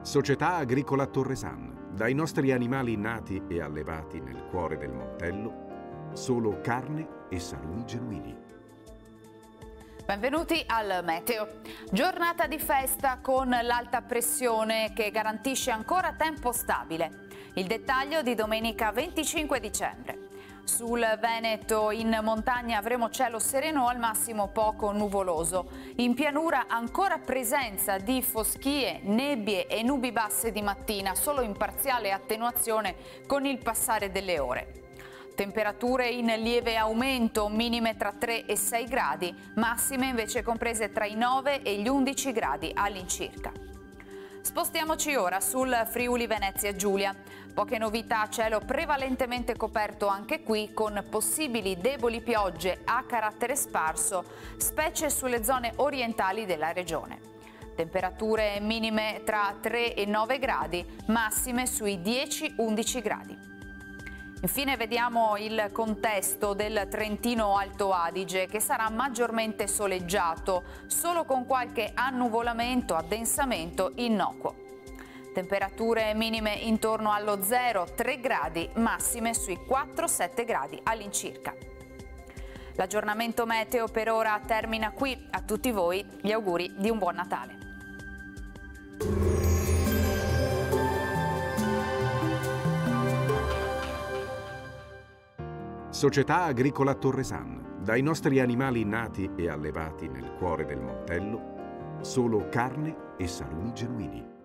Società Agricola Torresan. Dai nostri animali nati e allevati nel cuore del Montello, solo carne e salumi genuini. Benvenuti al Meteo. Giornata di festa con l'alta pressione che garantisce ancora tempo stabile. Il dettaglio di domenica 25 dicembre. Sul Veneto in montagna avremo cielo sereno o al massimo poco nuvoloso. In pianura ancora presenza di foschie, nebbie e nubi basse di mattina, solo in parziale attenuazione con il passare delle ore. Temperature in lieve aumento, minime tra 3 e 6 gradi, massime invece comprese tra i 9 e gli 11 gradi all'incirca. Spostiamoci ora sul Friuli Venezia Giulia. Poche novità, cielo prevalentemente coperto anche qui con possibili deboli piogge a carattere sparso, specie sulle zone orientali della regione. Temperature minime tra 3 e 9 gradi, massime sui 10-11 gradi. Infine vediamo il contesto del Trentino Alto Adige, che sarà maggiormente soleggiato, solo con qualche annuvolamento, addensamento innocuo. Temperature minime intorno allo 0-3 gradi, massime sui 4-7 gradi all'incirca. L'aggiornamento meteo per ora termina qui. A tutti voi gli auguri di un buon Natale. Società Agricola Torresan. Dai nostri animali nati e allevati nel cuore del Montello, solo carne e salumi genuini.